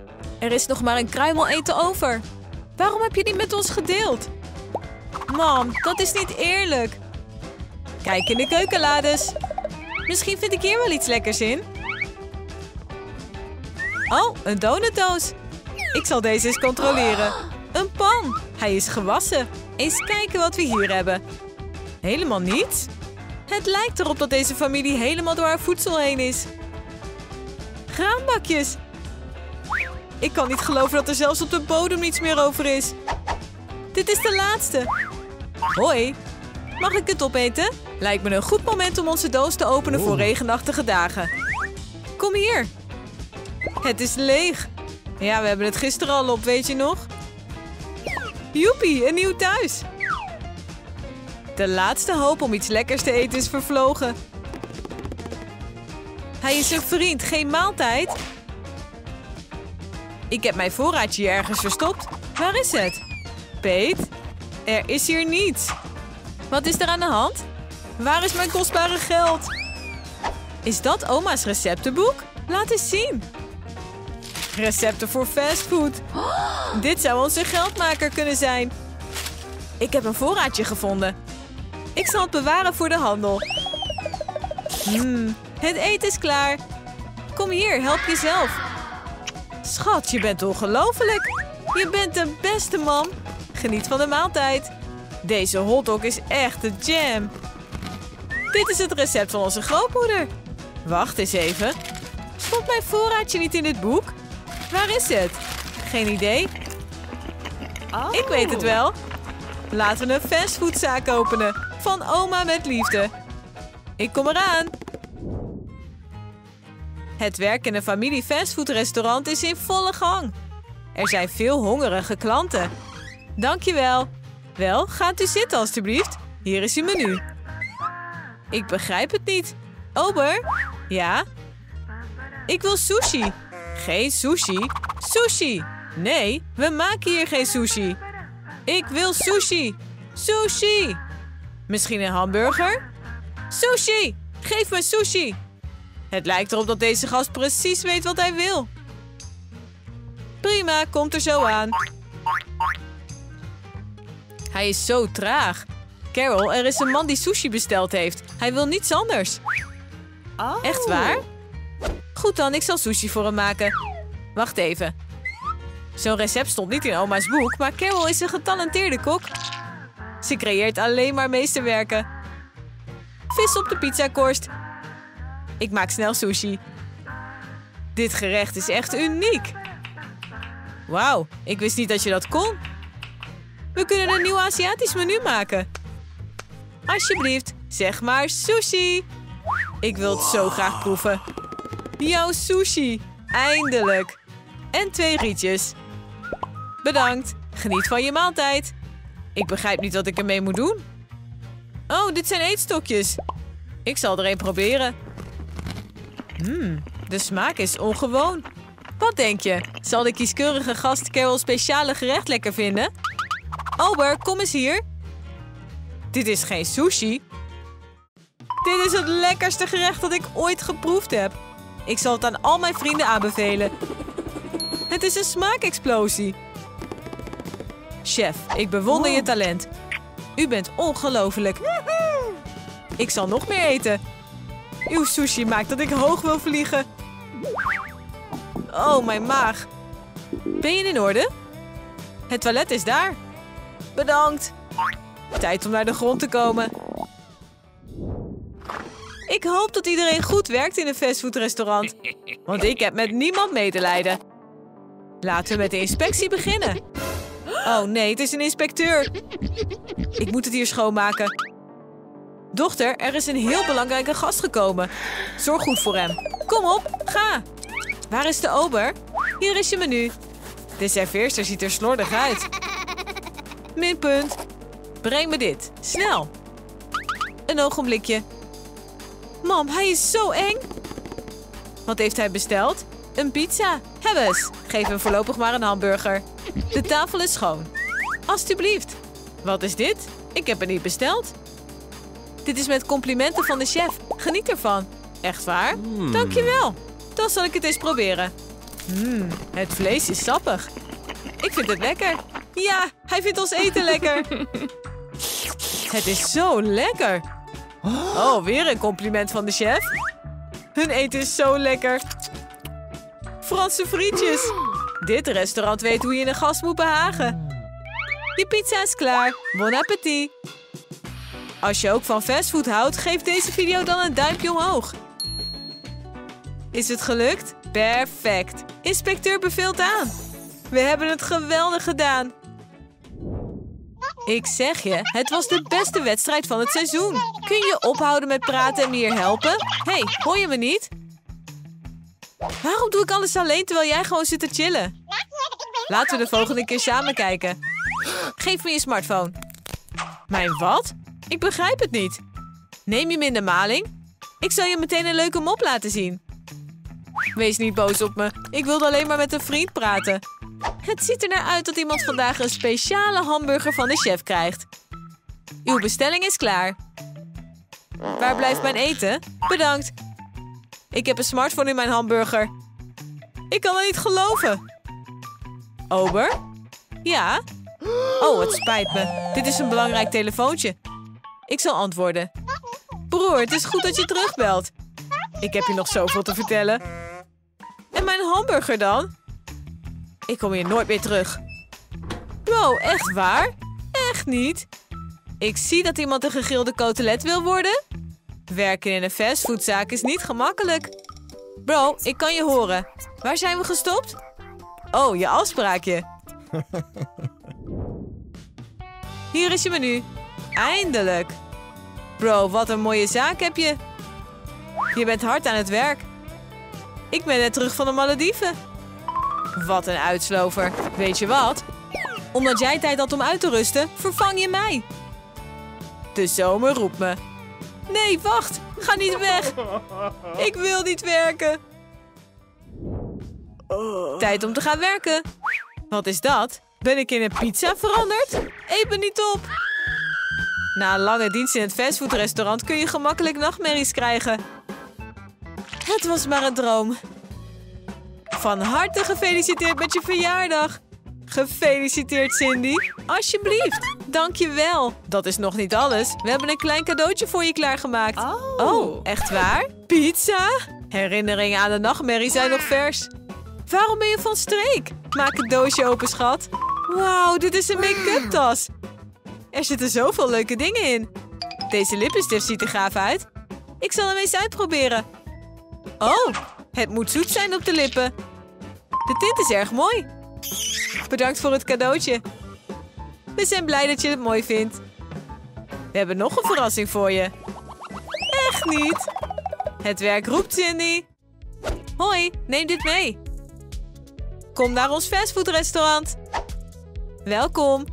Er is nog maar een kruimeleten over. Waarom heb je die met ons gedeeld? Mam, dat is niet eerlijk. Kijk in de keukenlades. Misschien vind ik hier wel iets lekkers in. Oh, een donutdoos. Ik zal deze eens controleren. Een pan. Hij is gewassen. Eens kijken wat we hier hebben. Helemaal niets. Het lijkt erop dat deze familie helemaal door haar voedsel heen is. Graanbakjes. Ik kan niet geloven dat er zelfs op de bodem niets meer over is. Dit is de laatste. Hoi. Mag ik het opeten? Lijkt me een goed moment om onze doos te openen voor regenachtige dagen. Kom hier. Het is leeg. Ja, we hebben het gisteren al op, weet je nog? Joepie, een nieuw thuis. De laatste hoop om iets lekkers te eten is vervlogen. Hij is een vriend, geen maaltijd. Ik heb mijn voorraadje hier ergens verstopt. Waar is het? Pete? Er is hier niets. Wat is er aan de hand? Waar is mijn kostbare geld? Is dat oma's receptenboek? Laat eens zien. Recepten voor fastfood. Dit zou onze geldmaker kunnen zijn. Ik heb een voorraadje gevonden. Ik zal het bewaren voor de handel. Het eten is klaar. Kom hier, help jezelf. Schat, je bent ongelooflijk. Je bent de beste man. Geniet van de maaltijd. Deze hotdog is echt de jam. Dit is het recept van onze grootmoeder. Wacht eens even. Stond mijn voorraadje niet in dit boek? Waar is het? Geen idee. Ik weet het wel. Laten we een fastfoodzaak openen. Van oma met liefde. Ik kom eraan. Het werk in een familie fastfoodrestaurant is in volle gang. Er zijn veel hongerige klanten. Dankjewel. Wel, gaat u zitten alstublieft. Hier is uw menu. Ik begrijp het niet. Ober? Ja? Ik wil sushi. Geen sushi? Sushi! Nee, we maken hier geen sushi. Ik wil sushi. Sushi! Misschien een hamburger? Sushi! Geef me sushi! Het lijkt erop dat deze gast precies weet wat hij wil. Prima, komt er zo aan. Hij is zo traag. Carol, er is een man die sushi besteld heeft. Hij wil niets anders. Echt waar? Goed dan, ik zal sushi voor hem maken. Wacht even. Zo'n recept stond niet in oma's boek, maar Carol is een getalenteerde kok. Ze creëert alleen maar meesterwerken. Vis op de pizzakorst. Ik maak snel sushi. Dit gerecht is echt uniek. Wauw, ik wist niet dat je dat kon. We kunnen een nieuw Aziatisch menu maken. Alsjeblieft, zeg maar sushi. Ik wil het zo graag proeven. Jouw sushi. Eindelijk. En 2 rietjes. Bedankt. Geniet van je maaltijd. Ik begrijp niet wat ik ermee moet doen. Oh, dit zijn eetstokjes. Ik zal er een proberen. De smaak is ongewoon. Wat denk je? Zal de kieskeurige gast Carol's speciale gerecht lekker vinden? Ober, kom eens hier. Dit is geen sushi. Dit is het lekkerste gerecht dat ik ooit geproefd heb. Ik zal het aan al mijn vrienden aanbevelen. Het is een smaakexplosie. Chef, ik bewonder je talent. U bent ongelooflijk. Ik zal nog meer eten. Uw sushi maakt dat ik hoog wil vliegen. Oh, mijn maag. Ben je in orde? Het toilet is daar. Bedankt. Tijd om naar de grond te komen. Ik hoop dat iedereen goed werkt in een fastfoodrestaurant. Want ik heb met niemand medelijden. Laten we met de inspectie beginnen. Oh nee, het is een inspecteur. Ik moet het hier schoonmaken. Dochter, er is een heel belangrijke gast gekomen. Zorg goed voor hem. Kom op, ga. Waar is de ober? Hier is je menu. De serveerster ziet er slordig uit. Minpunt. Breng me dit. Snel. Een ogenblikje. Mam, hij is zo eng. Wat heeft hij besteld? Een pizza. Hebbes. Geef hem voorlopig maar een hamburger. De tafel is schoon. Alsjeblieft. Wat is dit? Ik heb het niet besteld. Dit is met complimenten van de chef. Geniet ervan. Echt waar? Dankjewel. Dan zal ik het eens proberen. Het vlees is sappig. Ik vind het lekker. Ja, hij vindt ons eten lekker. Het is zo lekker. Oh, weer een compliment van de chef. Hun eten is zo lekker. Franse frietjes. Dit restaurant weet hoe je een gast moet behagen. Je pizza is klaar. Bon appétit. Als je ook van fastfood houdt, geef deze video dan een duimpje omhoog. Is het gelukt? Perfect. Inspecteur beveelt aan. We hebben het geweldig gedaan. Ik zeg je, het was de beste wedstrijd van het seizoen. Kun je ophouden met praten en me hier helpen? Hé, hoor je me niet? Waarom doe ik alles alleen terwijl jij gewoon zit te chillen? Laten we de volgende keer samen kijken. Geef me je smartphone. Mijn wat? Ik begrijp het niet. Neem je me in de maling? Ik zal je meteen een leuke mop laten zien. Wees niet boos op me. Ik wilde alleen maar met een vriend praten. Het ziet er naar uit dat iemand vandaag een speciale hamburger van de chef krijgt. Uw bestelling is klaar. Waar blijft mijn eten? Bedankt. Ik heb een smartphone in mijn hamburger. Ik kan het niet geloven. Ober? Ja? Oh, het spijt me. Dit is een belangrijk telefoontje. Ik zal antwoorden. Broer, het is goed dat je terugbelt. Ik heb je nog zoveel te vertellen. En mijn hamburger dan? Ik kom hier nooit meer terug. Bro, echt waar? Echt niet? Ik zie dat iemand een gegrilde cotelet wil worden. Werken in een fastfoodzaak is niet gemakkelijk. Bro, ik kan je horen. Waar zijn we gestopt? Oh, je afspraakje. Hier is je menu. Eindelijk. Bro, wat een mooie zaak heb je. Je bent hard aan het werk. Ik ben net terug van de Malediven. Wat een uitslover. Weet je wat? Omdat jij tijd had om uit te rusten, vervang je mij. De zomer roept me. Nee, wacht. Ga niet weg. Ik wil niet werken. Tijd om te gaan werken. Wat is dat? Ben ik in een pizza veranderd? Eet me niet op. Na een lange dienst in het fastfoodrestaurant kun je gemakkelijk nachtmerries krijgen. Het was maar een droom. Van harte gefeliciteerd met je verjaardag. Gefeliciteerd, Cindy. Alsjeblieft. Dank je wel. Dat is nog niet alles. We hebben een klein cadeautje voor je klaargemaakt. Oh, echt waar? Pizza? Herinneringen aan de nachtmerrie zijn nog vers. Waarom ben je van streek? Maak het doosje open, schat. Wauw, dit is een make-up tas. Er zitten zoveel leuke dingen in. Deze lippenstift ziet er gaaf uit. Ik zal hem eens uitproberen. Oh, het moet zoet zijn op de lippen. De tint is erg mooi. Bedankt voor het cadeautje. We zijn blij dat je het mooi vindt. We hebben nog een verrassing voor je. Echt niet. Het werk roept, Cindy. Hoi, neem dit mee. Kom naar ons fastfoodrestaurant. Welkom.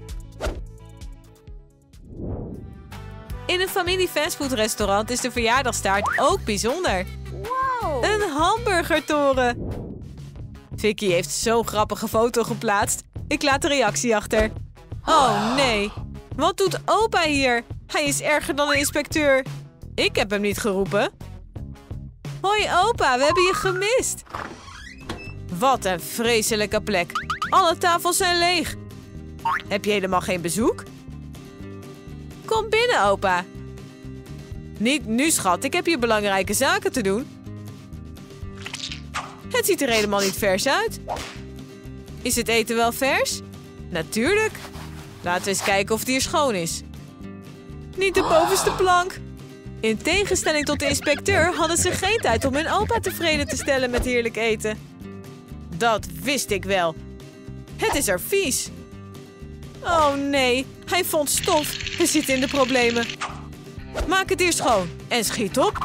In een familie fastfoodrestaurant is de verjaardagstaart ook bijzonder. Wow. Een hamburgertoren. Vicky heeft zo'n grappige foto geplaatst. Ik laat de reactie achter. Oh nee. Wat doet opa hier? Hij is erger dan een inspecteur. Ik heb hem niet geroepen. Hoi opa, we hebben je gemist. Wat een vreselijke plek. Alle tafels zijn leeg. Heb je helemaal geen bezoek? Kom binnen, opa. Niet nu, schat. Ik heb hier belangrijke zaken te doen. Het ziet er helemaal niet vers uit. Is het eten wel vers? Natuurlijk. Laten we eens kijken of het hier schoon is. Niet de bovenste plank. In tegenstelling tot de inspecteur hadden ze geen tijd om hun opa tevreden te stellen met heerlijk eten. Dat wist ik wel. Het is er vies. Oh nee, hij vond stof. We zitten in de problemen. Maak het hier schoon en schiet op.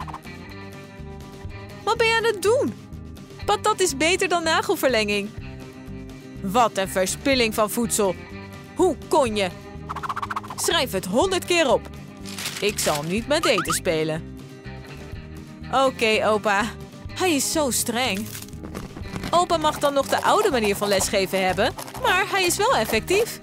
Wat ben je aan het doen? Patat is beter dan nagelverlenging. Wat een verspilling van voedsel. Hoe kon je? Schrijf het 100 keer op. Ik zal niet met eten spelen. Oké, opa. Hij is zo streng. Opa mag dan nog de oude manier van lesgeven hebben, maar hij is wel effectief.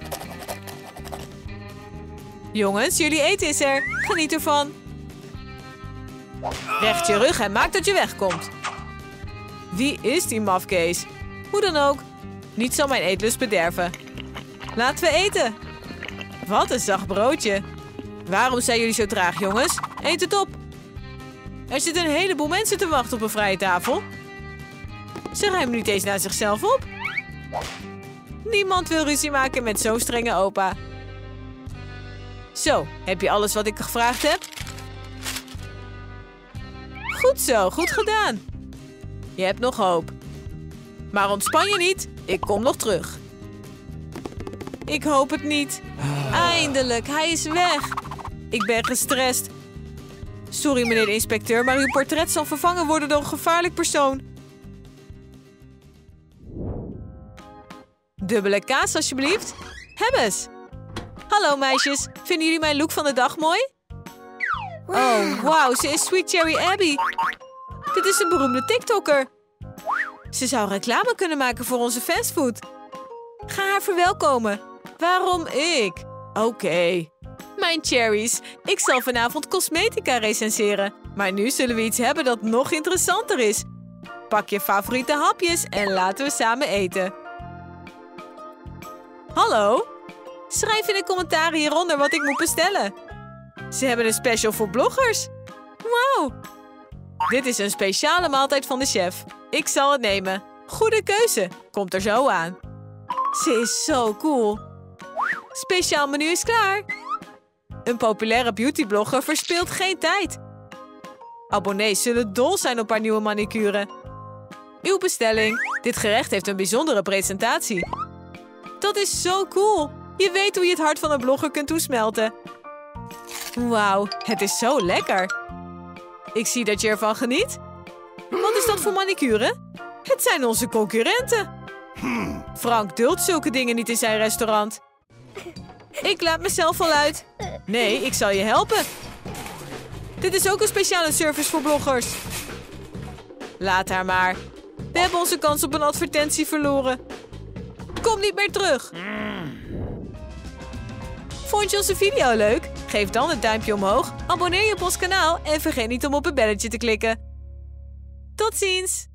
Jongens, jullie eten is er. Geniet ervan. Recht je rug en maak dat je wegkomt. Wie is die mafkees? Hoe dan ook, niets zal mijn eetlust bederven. Laten we eten. Wat een zacht broodje. Waarom zijn jullie zo traag, jongens? Eet het op. Er zitten een heleboel mensen te wachten op een vrije tafel. Ze ruimen niet eens naar zichzelf op. Niemand wil ruzie maken met zo'n strenge opa. Zo, heb je alles wat ik gevraagd heb? Goed zo, goed gedaan. Je hebt nog hoop. Maar ontspan je niet, ik kom nog terug. Ik hoop het niet. Eindelijk, hij is weg. Ik ben gestrest. Sorry, meneer de inspecteur, maar uw portret zal vervangen worden door een gevaarlijk persoon. Dubbele kaas, alsjeblieft. Heb eens. Hallo, meisjes. Vinden jullie mijn look van de dag mooi? Oh, wauw, ze is Sweet Cherry Abby. Dit is een beroemde TikToker. Ze zou reclame kunnen maken voor onze fastfood. Ga haar verwelkomen. Waarom ik? Oké. Mijn cherries. Ik zal vanavond cosmetica recenseren. Maar nu zullen we iets hebben dat nog interessanter is. Pak je favoriete hapjes en laten we samen eten. Hallo? Schrijf in de commentaren hieronder wat ik moet bestellen. Ze hebben een special voor bloggers. Wauw. Dit is een speciale maaltijd van de chef. Ik zal het nemen. Goede keuze. Komt er zo aan. Ze is zo cool. Speciaal menu is klaar. Een populaire beautyblogger verspilt geen tijd. Abonnees zullen dol zijn op haar nieuwe manicure. Uw bestelling. Dit gerecht heeft een bijzondere presentatie. Dat is zo cool. Je weet hoe je het hart van een blogger kunt toesmelten. Wauw, het is zo lekker. Ik zie dat je ervan geniet. Wat is dat voor manicure? Het zijn onze concurrenten. Frank duldt zulke dingen niet in zijn restaurant. Ik laat mezelf wel uit. Nee, ik zal je helpen. Dit is ook een speciale service voor bloggers. Laat haar maar. We hebben onze kans op een advertentie verloren. Kom niet meer terug. Vond je onze video leuk? Geef dan een duimpje omhoog, abonneer je op ons kanaal en vergeet niet om op het belletje te klikken. Tot ziens!